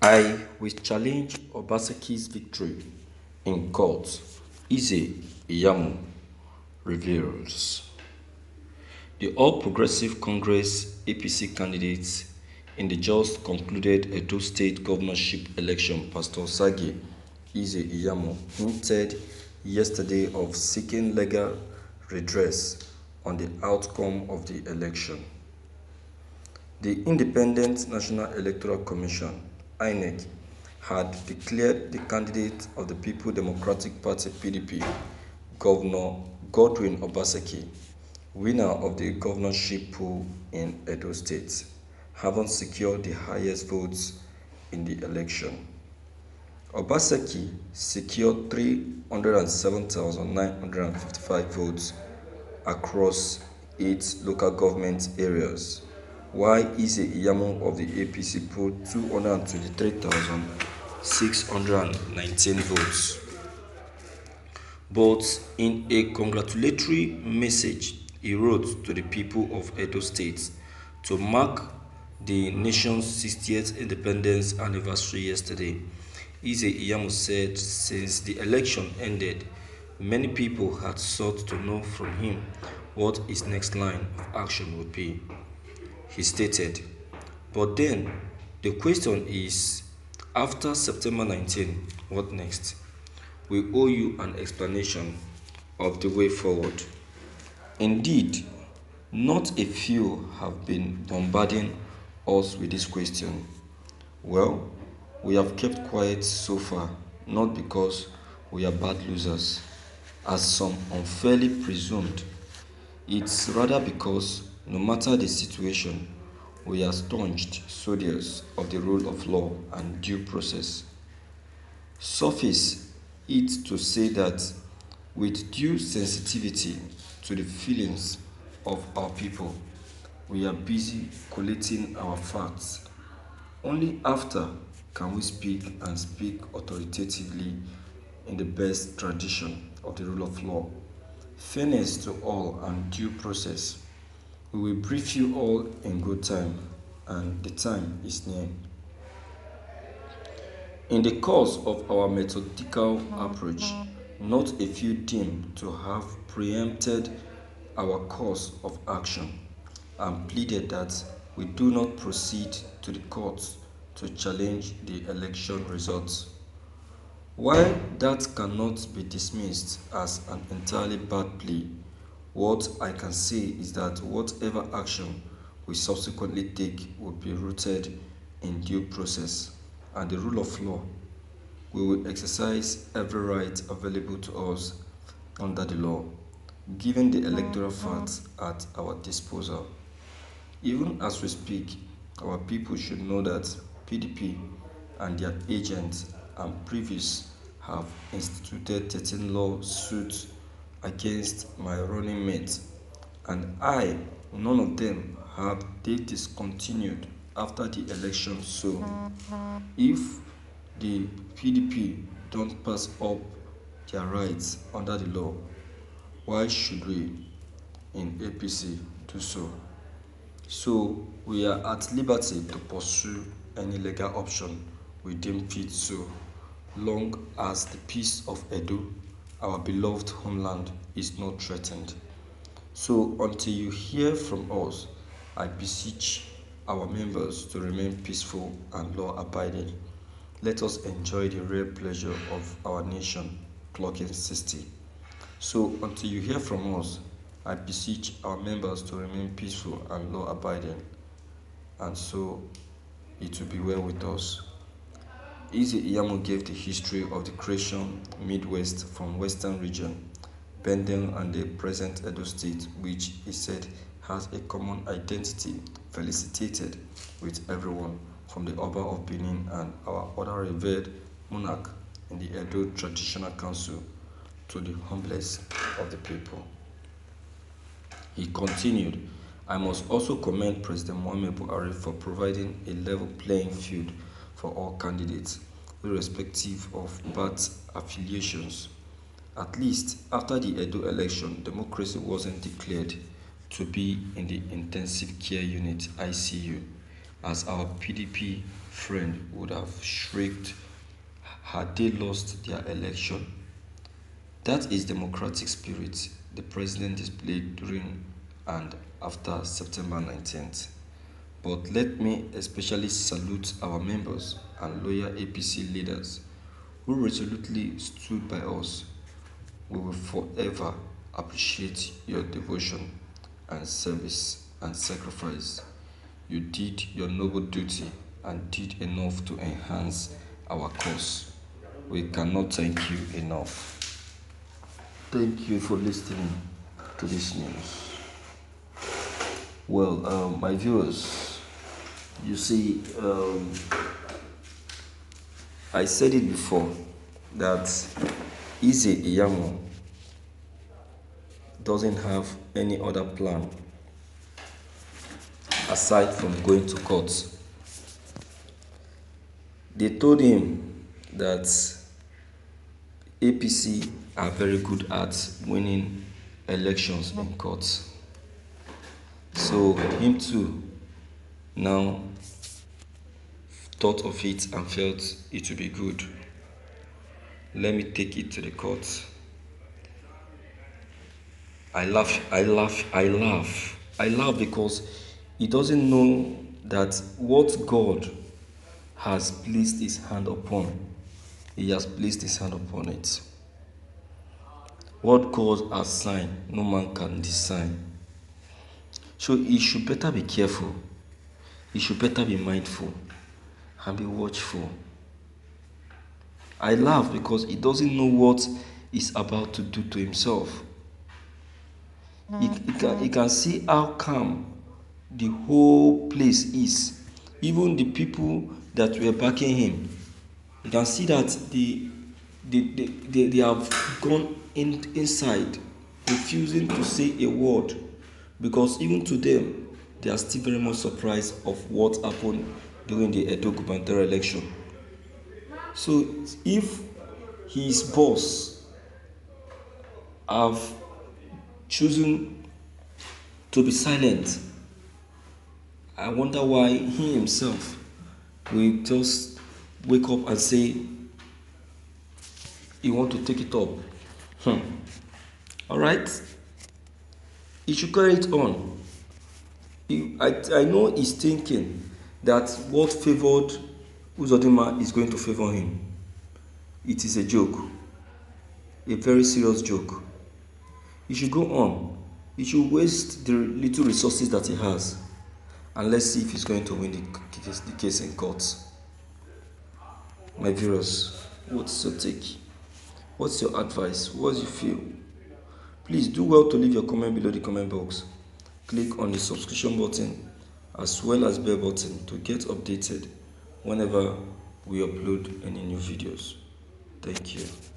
I will challenge Obaseki's victory in court, Ize Iyamu reveals. The All Progressive Congress APC candidate in the just concluded Edo State governorship election, Pastor Sage Ize Iyamu, hinted yesterday of seeking legal redress on the outcome of the election. The Independent National Electoral Commission (INEC) had declared the candidate of the People Democratic Party (PDP), Governor Godwin Obaseki, winner of the governorship poll in Edo State, having secured the highest votes in the election. Obaseki secured 307,955 votes across 8 local government areas, while Ize Iyamu of the APC polled 223,619 votes. But in a congratulatory message he wrote to the people of Edo State to mark the nation's 60th independence anniversary yesterday, Ize Iyamu said since the election ended, many people had sought to know from him what his next line of action would be. He stated, "But then, the question is, after September 19, what next? We owe you an explanation of the way forward." Indeed, not a few have been bombarding us with this question. Well, we have kept quiet so far, not because we are bad losers, as some unfairly presumed. It's rather because, no matter the situation, we are staunch soldiers of the rule of law and due process. Suffice it to say that, with due sensitivity to the feelings of our people, we are busy collating our facts. Only after can we speak and speak authoritatively in the best tradition of the rule of law, fairness to all, and due process. We will brief you all in good time, and the time is near. In the course of our methodical approach, not a few deem to have preempted our course of action and pleaded that we do not proceed to the courts to challenge the election results. While that cannot be dismissed as an entirely bad plea, what I can say is that whatever action we subsequently take will be rooted in due process and the rule of law. We will exercise every right available to us under the law, given the electoral facts at our disposal. Even as we speak, our people should know that PDP and their agents and previous have instituted 13 lawsuits against my running mate, and none of them have they discontinued after the election. So, if the PDP don't pass up their rights under the law, why should we in APC do so? So, we are at liberty to pursue any legal option we deem fit, so long as the peace of Edo, our beloved homeland, is not threatened. So, until you hear from us, I beseech our members to remain peaceful and law abiding. Let us enjoy the rare pleasure of our nation clocking 60. So, until you hear from us, I beseech our members to remain peaceful and law abiding, and so it will be well with us. Ize Iyamu gave the history of the creation Midwest from Western region, Bendel, and the present Edo State, which he said has a common identity, felicitated with everyone from the Oba of Benin and our other revered monarch in the Edo Traditional Council to the humblest of the people. He continued, "I must also commend President Muhammadu Buhari for providing a level playing field for all candidates, irrespective of party affiliations. At least after the Edo election, democracy wasn't declared to be in the intensive care unit (ICU) as our PDP friend would have shrieked had they lost their election. That is democratic spirit the president displayed during and after September 19th. But let me especially salute our members and loyal APC leaders who resolutely stood by us. We will forever appreciate your devotion and service and sacrifice. You did your noble duty and did enough to enhance our cause. We cannot thank you enough. Thank you for listening to this news. Well, my viewers, you see, I said it before that Eze Iyamu doesn't have any other plan aside from going to court. They told him that APC are very good at winning elections in courts. So him too now thought of it and felt it would be good. Let me take it to the court. I laugh because he doesn't know that what God has placed his hand upon, he has placed his hand upon it. What God has signed, no man can design. So he should better be careful. He should better be mindful and be watchful. I laugh because he doesn't know what he's about to do to himself. He can see how calm the whole place is. Even the people that were backing him, you can see that they have gone inside, refusing to say a word, because even to them, they are still very much surprised of what happened during the Edo gubernatorial election. So if his boss have chosen to be silent, I wonder why he himself will just wake up and say he want to take it up. All right, he should carry it on. I know he's thinking that what favored Uzodinma is going to favor him. It is a joke, a very serious joke. He should go on. He should waste the little resources that he has, and let's see if he's going to win the case in court. My viewers, what's your take? What's your advice? What do you feel? Please do well to leave your comment below the comment box. Click on the subscription button as well as bell button to get updated whenever we upload any new videos. Thank you.